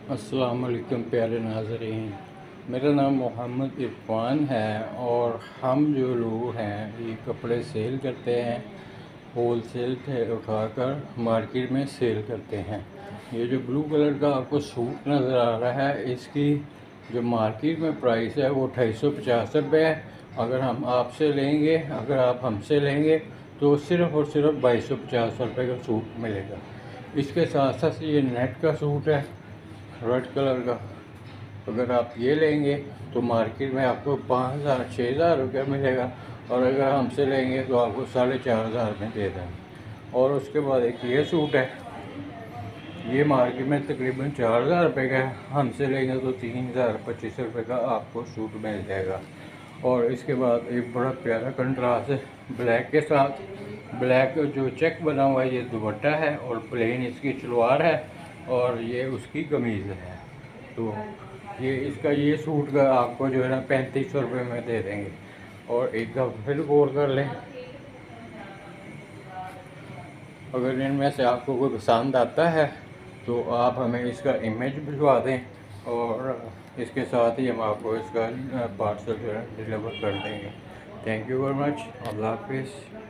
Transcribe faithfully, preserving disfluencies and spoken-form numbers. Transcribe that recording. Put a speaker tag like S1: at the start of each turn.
S1: अस्सलाम वालेकुम प्यारे नाज़रीन, मेरा नाम मोहम्मद इरफान है और हम जो लोग हैं ये कपड़े सेल करते हैं, होल सेल से उठाकर मार्केट में सेल करते हैं। ये जो ब्लू कलर का आपको सूट नज़र आ रहा है, इसकी जो मार्केट में प्राइस है वो अठाईस सौ पचास रुपये है। अगर हम आपसे लेंगे अगर आप हमसे लेंगे तो सिर्फ़ और सिर्फ बाईस सौ पचास रुपये का सूट मिलेगा। इसके साथ साथ ये नेट का सूट है रेड कलर का। अगर आप ये लेंगे तो मार्केट में आपको पाँच हज़ार छः हज़ार रुपया मिलेगा और अगर हमसे लेंगे तो आपको साढ़े चार हज़ार में दे देंगे। और उसके बाद एक ये सूट है, ये मार्केट में तकरीबन चार हज़ार रुपये का है, हमसे लेंगे तो तीन हज़ार पच्चीस रुपये का आपको सूट मिल जाएगा। और इसके बाद एक बड़ा प्यारा कंट्रास्ट है ब्लैक के साथ, ब्लैक जो चेक बना हुआ है ये दुपट्टा है और प्लेन इसकी सलवार है और ये उसकी कमीज़ है। तो ये इसका ये सूट का आपको जो है ना पैंतीस सौ रुपये में दे देंगे। और एक दफ़ा फिर गौर कर लें, अगर इनमें से आपको कोई पसंद आता है तो आप हमें इसका इमेज भिजवा दें और इसके साथ ही हम आपको इसका पार्सल जो है डिलीवर कर देंगे। Thank you very much. अल्लाह हाफिज़।